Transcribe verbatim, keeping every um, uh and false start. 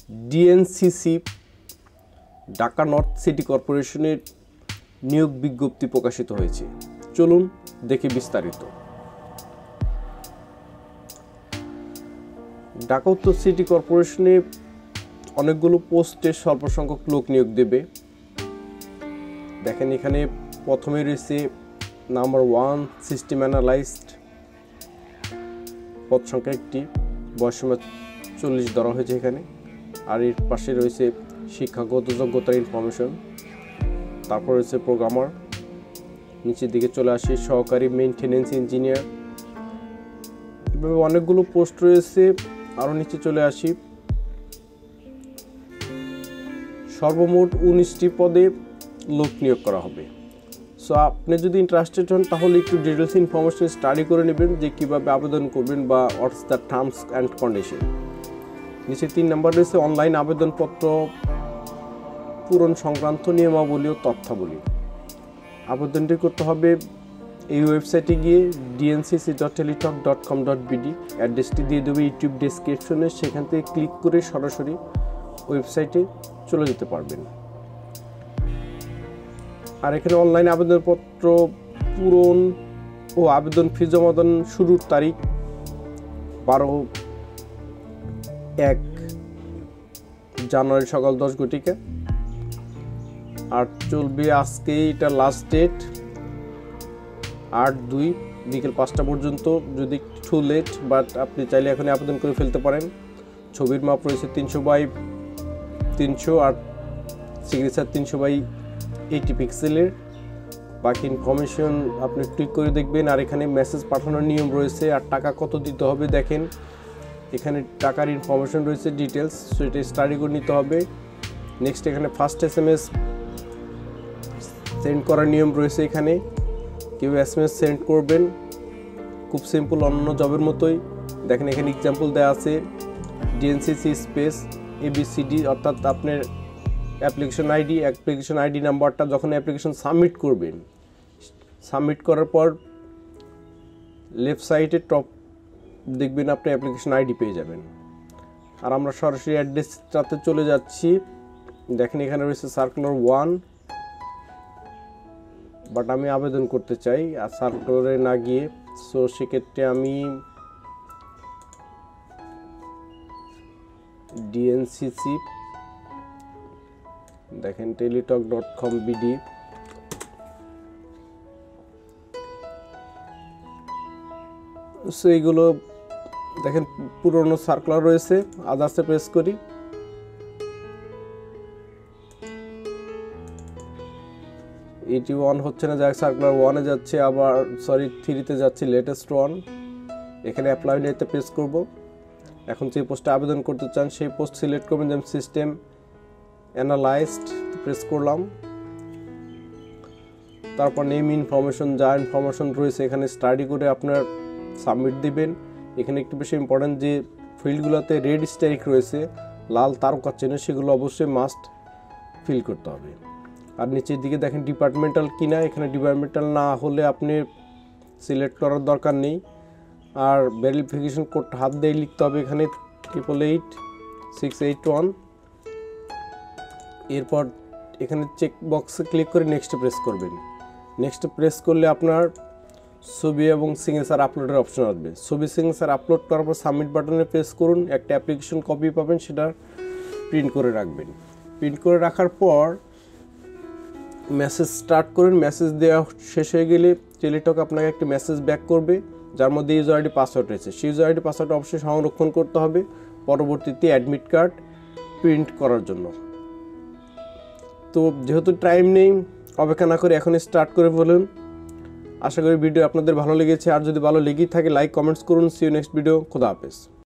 DNCC Dhaka north city কর্পোরেশনের নিয়োগ বিজ্ঞপ্তি প্রকাশিত হয়েছে। চলুন দেখি বিস্তারিত। ঢাকা উত্তর সিটি কর্পোরেশনে অনেকগুলো পোস্টে স্বল্প সংখ্যক লোক নিয়োগ দেবে। দেখেন এখানে প্রথমে রয়েছে নাম্বার ওয়ান সিস্টেম অ্যানালাইস্ট, পদ সংখ্যা একটি, বয়সসীমা চল্লিশ ধরা হয়েছে এখানে। আর এর পাশে রয়েছে শিক্ষাগত যোগ্যতার ইনফরমেশন, তারপর রয়েছে প্রোগ্রামার, নিচের দিকে চলে আসে সহকারী মেইনটেনেন্স ইঞ্জিনিয়ার। এভাবে অনেকগুলো পোস্ট রয়েছে। আরও নিচে চলে আসি, সর্বমোট উনিশটি পদে লোক নিয়োগ করা হবে। সো আপনি যদি ইন্টারেস্টেড হন তাহলে একটু ডিটেলস ইনফরমেশন স্টাডি করে নেবেন যে কীভাবে আবেদন করবেন বা what's the terms and condition. নিচে তিন নম্বর রয়েছে অনলাইন আবেদনপত্র পূরণ সংক্রান্ত নিয়মাবলী ও তথ্যাবলী। আবেদনটি করতে হবে এই ওয়েবসাইটে গিয়ে DNCC dot Teletalk dot com dot BD, অ্যাড্রেসটি দিয়ে দেবে ইউটিউব ডেসক্রিপশনে। সেখান থেকে ক্লিক করে সরাসরি ওয়েবসাইটে চলে যেতে পারবেন। আর এখানে অনলাইন আবেদনপত্র পূরণ ও আবেদন ফি জমাদান শুরুর তারিখ বারো এক জানুয়ারি সকাল দশ ঘটিকা, আর চলবে আজকে এটা লাস্ট ডেট আট দুই বিকেল পাঁচটা পর্যন্ত। যদি একটু লেট, বাট আপনি চাইলে এখন আবেদন করে ফেলতে পারেন। ছবির মাপ রয়েছে তিনশো বাই তিনশো আর সিগনেচার তিনশো বাই এইটি পিক্সেলের। বাকি ইনফরমেশন আপনি ক্লিক করে দেখবেন। আর এখানে মেসেজ পাঠানোর নিয়ম রয়েছে আর টাকা কত দিতে হবে দেখেন এখানে টাকার ইনফরমেশন রয়েছে, ডিটেলস, সো এটা স্টাডি করে নিতে হবে। নেক্সট এখানে first S M S send করার নিয়ম রয়েছে। এখানে কেউ এস এম এস সেন্ড করবেন, খুব সিম্পল, অন্য জবের মতোই। দেখেন এখানে এক্সাম্পল দেওয়া আছে, ডিএনসিসি স্পেস এবিসিডি, অর্থাৎ আপনার অ্যাপ্লিকেশন আইডি, অ্যাপ্লিকেশন আইডি নাম্বারটা যখন অ্যাপ্লিকেশন সাবমিট করবেন, সাবমিট করার পর লেফট সাইডে টপ দেখবেন আপনি অ্যাপ্লিকেশন আইডি পেয়ে যাবেন। আর আমরা সরাসরি অ্যাড্রেসটাতে চলে যাচ্ছি। দেখেন এখানে রয়েছে সার্কুলার ওয়ান, বাট আমি আবেদন করতে চাই আর সার্কুলারে না গিয়ে, সো সেক্ষেত্রে আমি ডিএনসিসি দেখেন Teletalk dot com BD, so এইগুলো দেখেন পুরনো সার্কুলার রয়েছে। আদার্সে প্রেস করি, এইটি ওয়ান হচ্ছে না, যাক সার্কুলার ওয়ানে যাচ্ছে, আবার সরি থ্রিতে যাচ্ছি, লেটেস্ট ওয়ান। এখানে অ্যাপ্লাই নাওতে প্রেস করব। এখন যে পোস্টে আবেদন করতে চান সেই পোস্ট সিলেক্ট করবেন, যেমন সিস্টেম অ্যানালাইজড প্রেস করলাম। তারপর নেম ইনফরমেশন, যা ইনফরমেশন রয়েছে এখানে স্টাডি করে আপনার সাবমিট দিবেন। এখানে একটু বেশি ইম্পর্টেন্ট যে ফিল্ডগুলোতে রেড স্ট্রাইক রয়েছে, লাল তারকা চেনে, সেগুলো অবশ্যই মাস্ট ফিল করতে হবে। আর নিচের দিকে দেখেন ডিপার্টমেন্টাল কিনা, এখানে ডিপার্টমেন্টাল না হলে আপনি সিলেক্ট করার দরকার নেই। আর ভেরিফিকেশন কোডটা হাত দিয়ে লিখতে হবে এখানে triple eight six eight one. এরপর এখানে চেক বক্সে ক্লিক করে নেক্সট প্রেস করবেন। নেক্সট প্রেস করলে আপনার ছবি এবং সিগনেচার আপলোডের অপশন আসবে। ছবি সিগনেচার আপলোড করার পর সাবমিট বাটনে প্রেস করুন, একটা অ্যাপ্লিকেশন কপি পাবেন, সেটা প্রিন্ট করে রাখবেন। প্রিন্ট করে রাখার পর মেসেজ স্টার্ট করুন। মেসেজ দেওয়া শেষ হয়ে গেলে টেলিটক আপনাকে একটা মেসেজ ব্যাক করবে, যার মধ্যে ইউজার আইডি পাসওয়ার্ড রয়েছে। সেই ইউজার আইডি পাসওয়ার্ড অবশ্যই সংরক্ষণ করতে হবে পরবর্তীতে অ্যাডমিট কার্ড প্রিন্ট করার জন্য। তো যেহেতু টাইম নেই, অপেক্ষা না করে এখন স্টার্ট করে বলুন। আশা করি ভিডিও আপনাদের ভালো লেগেছে, আর যদি ভালো লেগেই থাকে লাইক কমেন্টস করুন। See you next video. খোদা হাফেজ।